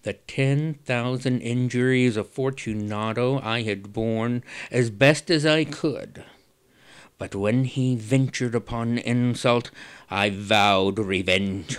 The 10,000 injuries of Fortunato I had borne as best as I could. But when he ventured upon insult, I vowed revenge.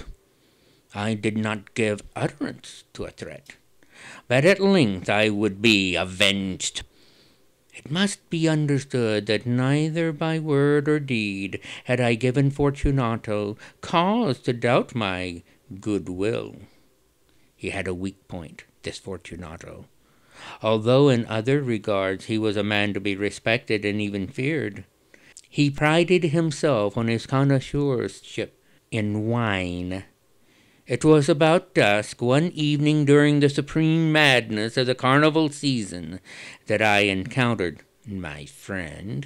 I did not give utterance to a threat, but at length I would be avenged. It must be understood that neither by word or deed had I given Fortunato cause to doubt my good will. He had a weak point, this Fortunato. Although in other regards he was a man to be respected and even feared, he prided himself on his connoisseurship in wine. It was about dusk one evening during the supreme madness of the carnival season that I encountered my friend.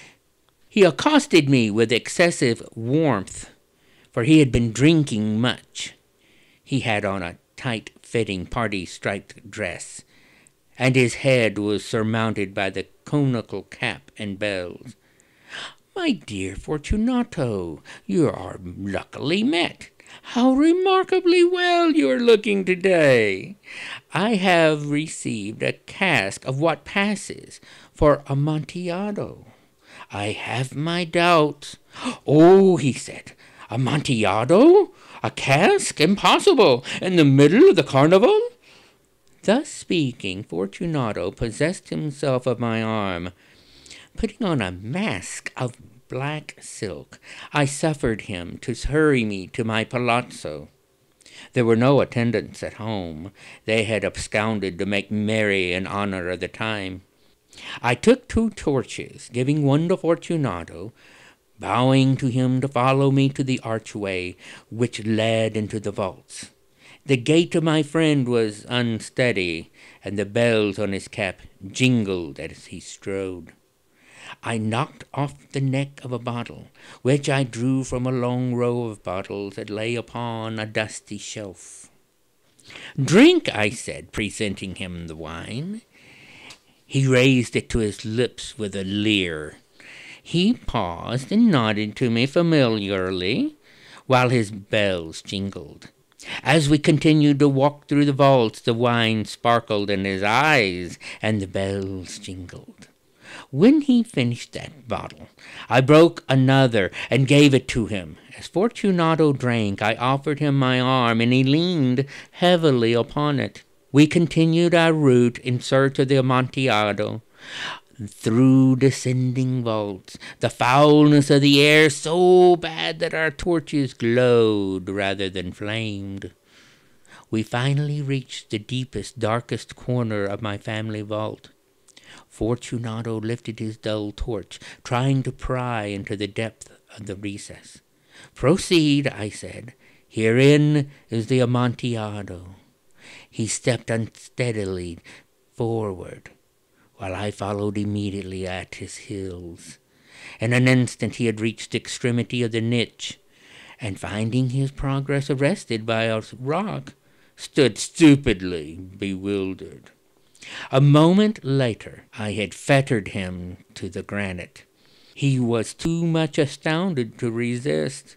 He accosted me with excessive warmth, for he had been drinking much. He had on a tight-fitting party-striped dress, and his head was surmounted by the conical cap and bells. "My dear Fortunato, you are luckily met. How remarkably well you are looking today! I have received a cask of what passes for Amontillado. I have my doubts." "Oh," he said, "Amontillado? A cask? Impossible! In the middle of the carnival?" Thus speaking, Fortunato possessed himself of my arm. Putting on a mask of black silk, I suffered him to hurry me to my palazzo. There were no attendants at home. They had absconded to make merry in honor of the time. I took 2 torches, giving one to Fortunato, bowing to him to follow me to the archway which led into the vaults. The gait of my friend was unsteady, and the bells on his cap jingled as he strode. I knocked off the neck of a bottle, which I drew from a long row of bottles that lay upon a dusty shelf. "Drink," I said, presenting him the wine. He raised it to his lips with a leer. He paused and nodded to me familiarly, while his bells jingled. As we continued to walk through the vaults, the wine sparkled in his eyes, and the bells jingled. When he finished that bottle, I broke another and gave it to him. As Fortunato drank, I offered him my arm, and he leaned heavily upon it. We continued our route in search of the Amontillado, through descending vaults, the foulness of the air so bad that our torches glowed rather than flamed. We finally reached the deepest, darkest corner of my family vault. Fortunato lifted his dull torch, trying to pry into the depth of the recess. "Proceed," I said. "Herein is the Amontillado." He stepped unsteadily forward, while I followed immediately at his heels. In an instant he had reached the extremity of the niche, and finding his progress arrested by a rock, stood stupidly bewildered. A moment later I had fettered him to the granite. He was too much astounded to resist.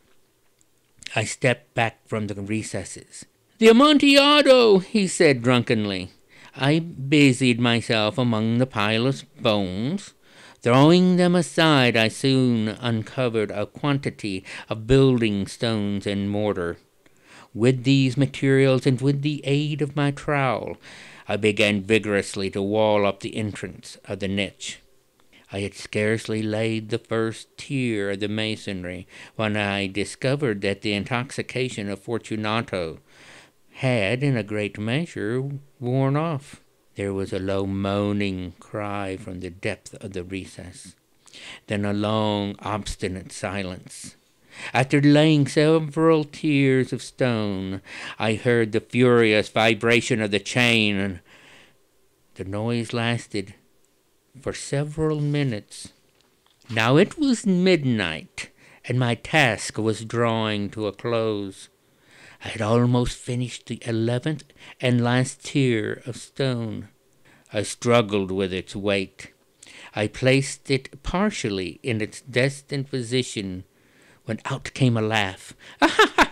I stepped back from the recesses. "The Amontillado!" he said drunkenly. I busied myself among the pile of bones. Throwing them aside, I soon uncovered a quantity of building stones and mortar. With these materials, and with the aid of my trowel, I began vigorously to wall up the entrance of the niche. I had scarcely laid the first tier of the masonry when I discovered that the intoxication of Fortunato had, in a great measure, worn off. There was a low moaning cry from the depth of the recess, then a long, obstinate silence. After laying several tiers of stone, I heard the furious vibration of the chain. The noise lasted for several minutes. Now it was midnight, and my task was drawing to a close. I had almost finished the 11th and last tier of stone. I struggled with its weight. I placed it partially in its destined position, when out came a laugh.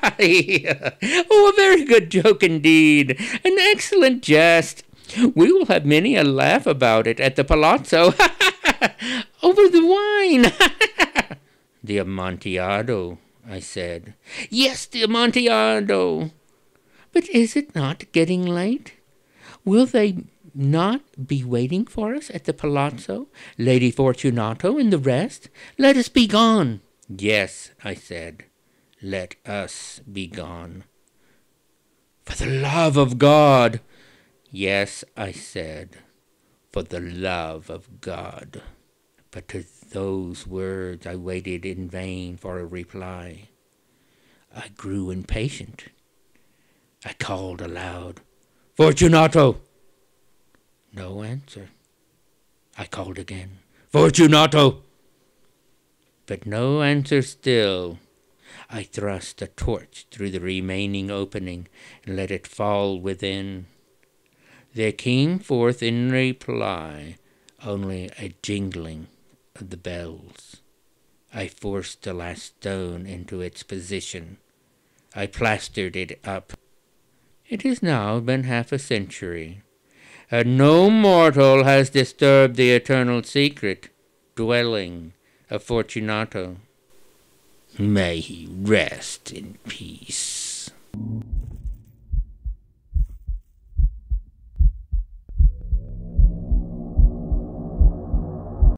Oh, a very good joke indeed. An excellent jest. We will have many a laugh about it at the palazzo. Over the wine. The Amontillado, I said. Yes, the Amontillado. But is it not getting late? Will they not be waiting for us at the palazzo, Lady Fortunato and the rest? Let us be gone. Yes, I said. Let us be gone. For the love of God. Yes, I said. For the love of God. But to those words I waited in vain for a reply. I grew impatient. I called aloud, Fortunato! No answer. I called again, Fortunato! But no answer still. I thrust a torch through the remaining opening and let it fall within. There came forth in reply only a jingling of the bells. I forced the last stone into its position. I plastered it up. It has now been half a century, and no mortal has disturbed the eternal secret dwelling of Fortunato. May he rest in peace.